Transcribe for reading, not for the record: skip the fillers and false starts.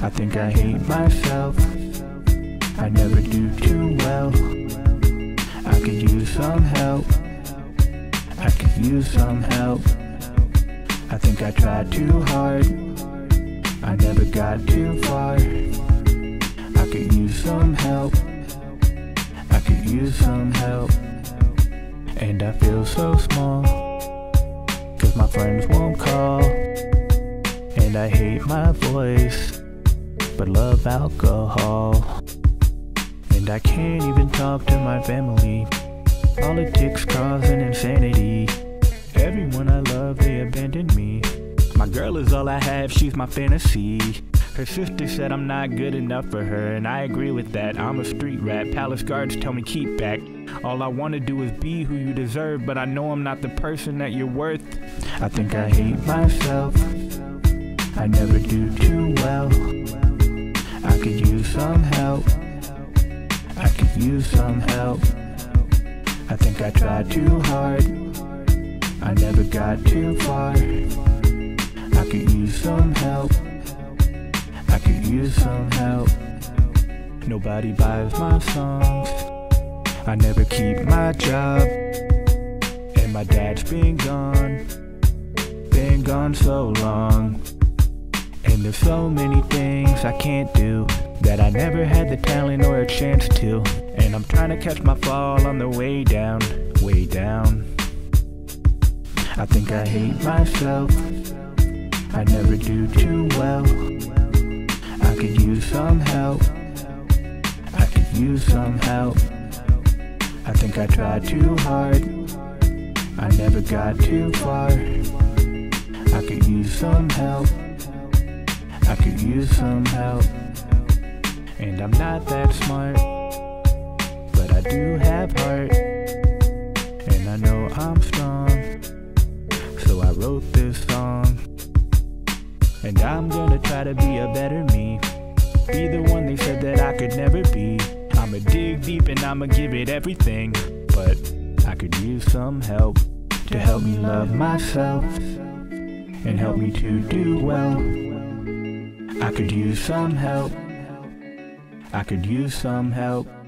I think I hate myself. I never do too well. I could use some help. I could use some help. I think I tried too hard. I never got too far. I could use some help. I could use some help. And I feel so small, 'cause my friends won't call. And I hate my voice, but love alcohol. And I can't even talk to my family. Politics causing insanity. Everyone I love, they abandoned me. My girl is all I have, she's my fantasy. Her sister said I'm not good enough for her, and I agree with that. I'm a street rat, palace guards tell me keep back. All I wanna do is be who you deserve, but I know I'm not the person that you're worth. I think I hate myself. I never do too well. I could use some help. I could use some help. I think I tried too hard. I never got too far. I could use some help. I could use some help. Nobody buys my songs. I never keep my job. And my dad's been gone so long. And there's so many things I can't do that I never had the talent or a chance to. And I'm trying to catch my fall on the way down, way down. I think I hate myself. I never do too well. I could use some help. I could use some help. I think I tried too hard. I never got too far. I could use some help. I could use some help. And I'm not that smart, but I do have heart. And I know I'm strong, so I wrote this song. And I'm gonna try to be a better me. Be the one they said that I could never be. I'ma dig deep and I'ma give it everything. But I could use some help to help me love myself and help me to do well. I could use some help. I could use some help.